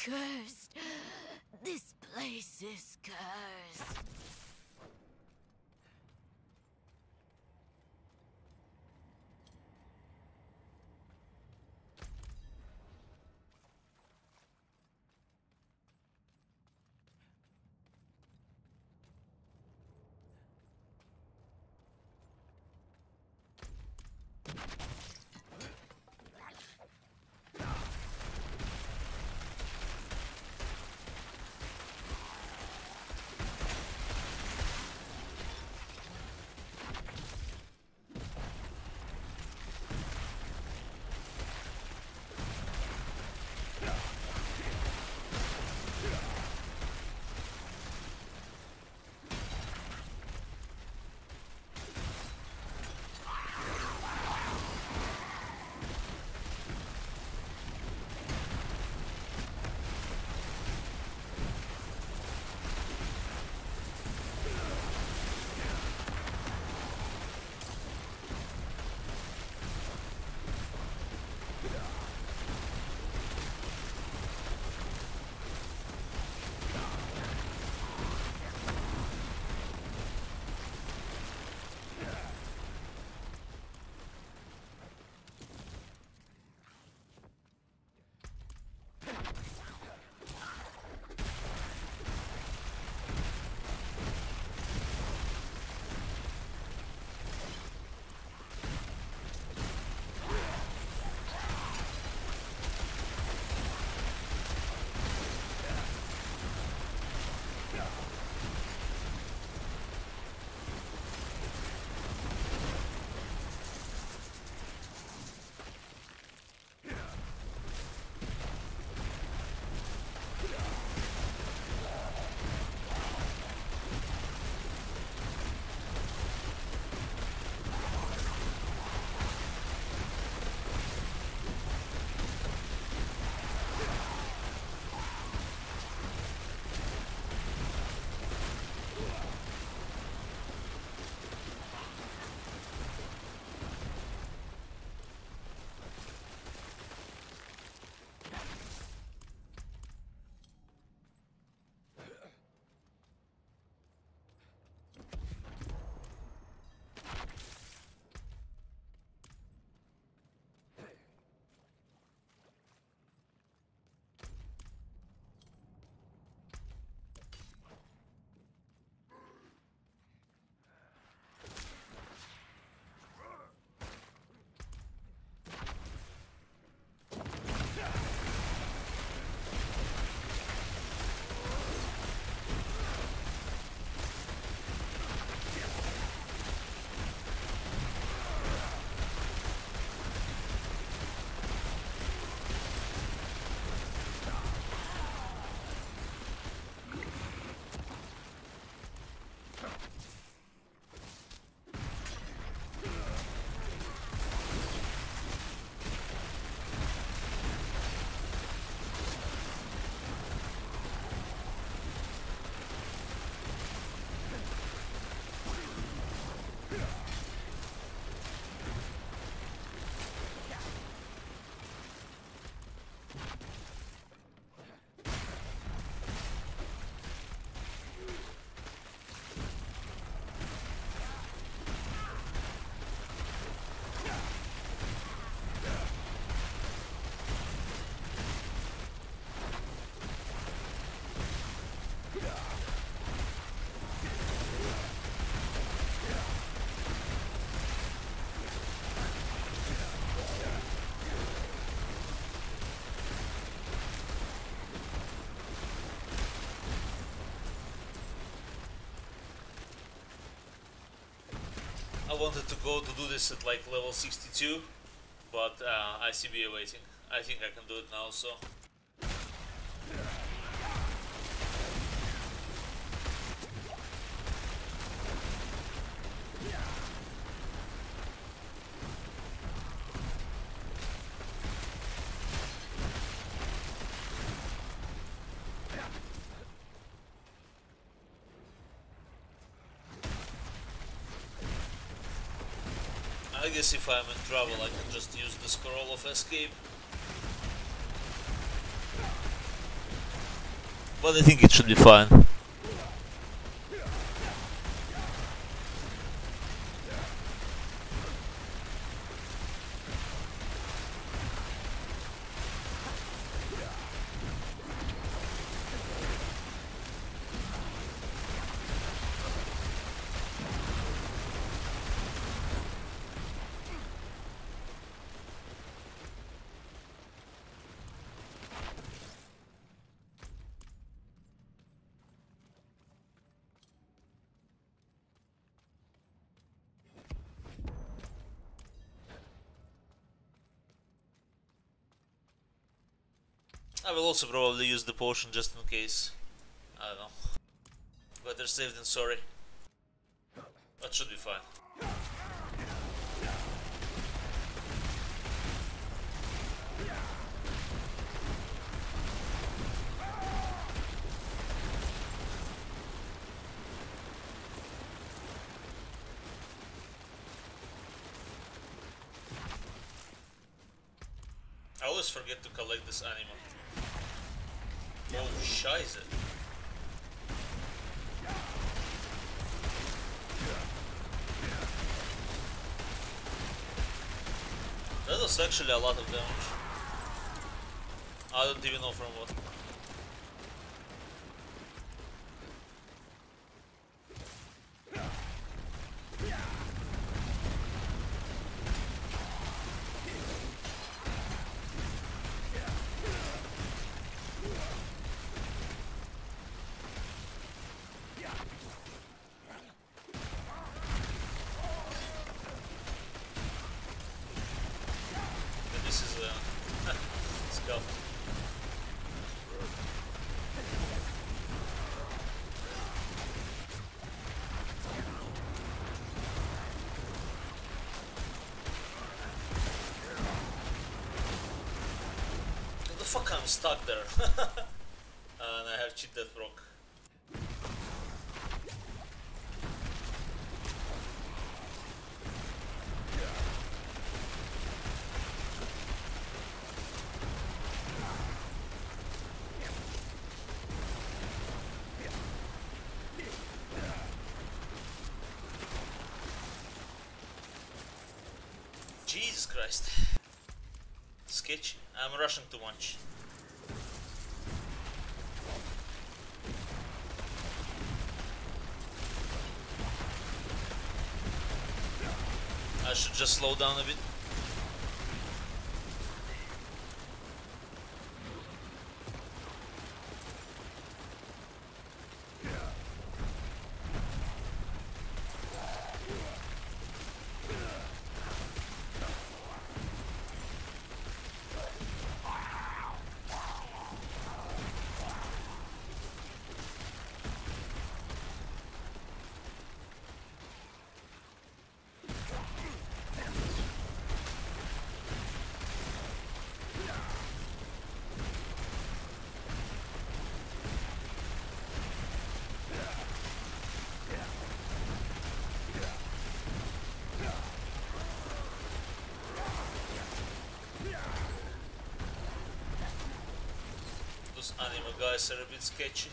cursed. This place is cursed. I wanted to go to do this at like level 62, but ICB waiting. I think I can do it now, so... I guess if I'm in trouble I can just use the scroll of escape. But I think it should be fine. I will also probably use the potion just in case. I don't know. Better safe than sorry. That should be fine. I always forget to collect this animal. Oh, scheiße. That was actually a lot of damage. I don't even know from what. This is a skull. What the fuck, I'm stuck there. And I have cheat that rock. Jesus Christ. Sketchy. I'm rushing too much. I should just slow down a bit. Those anime guys are a bit sketchy.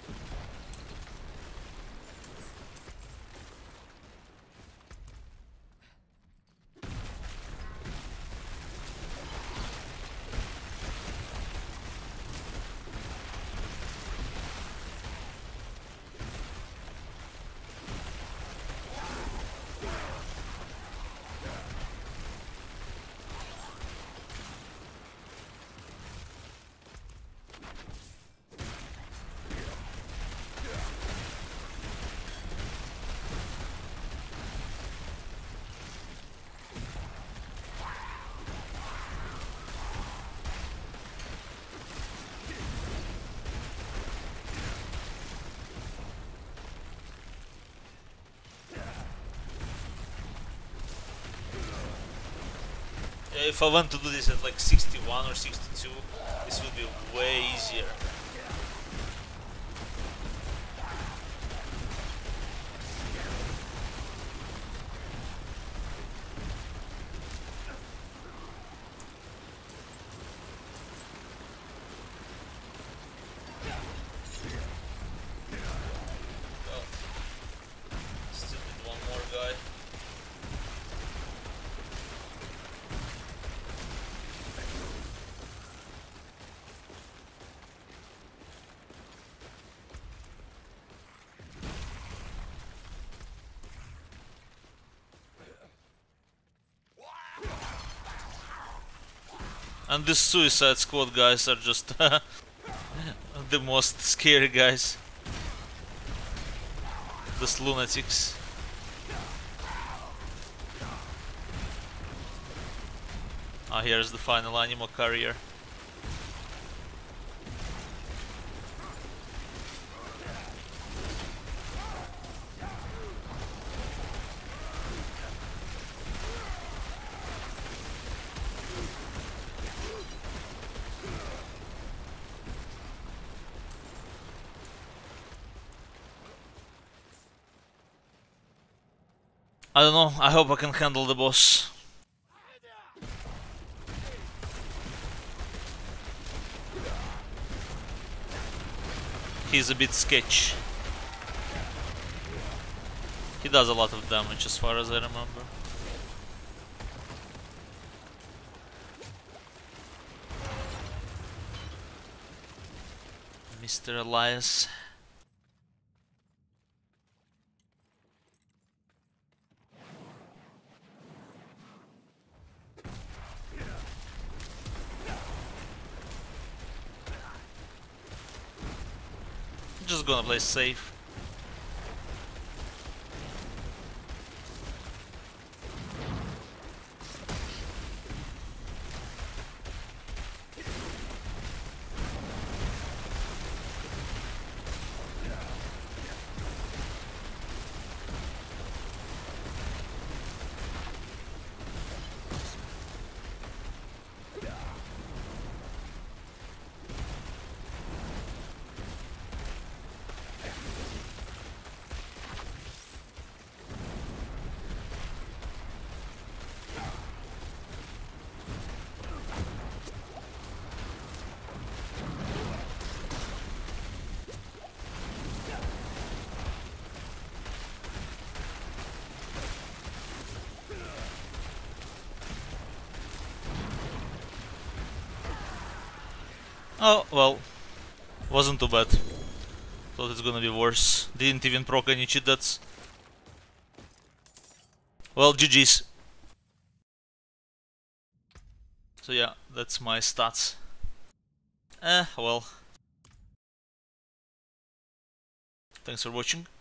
Yeah, if I want to do this at like 61 or 62, this will be way easier. And these Suicide Squad guys are just the most scary guys. These lunatics. Ah, here's the final Anima carrier. I don't know, I hope I can handle the boss. He's a bit sketch. He does a lot of damage as far as I remember. Mr. Elias. Just gonna play safe. Oh, well, wasn't too bad. Thought it's gonna be worse. Didn't even proc any cheat deaths. Well, GG's. So yeah, that's my stats. Well. Thanks for watching.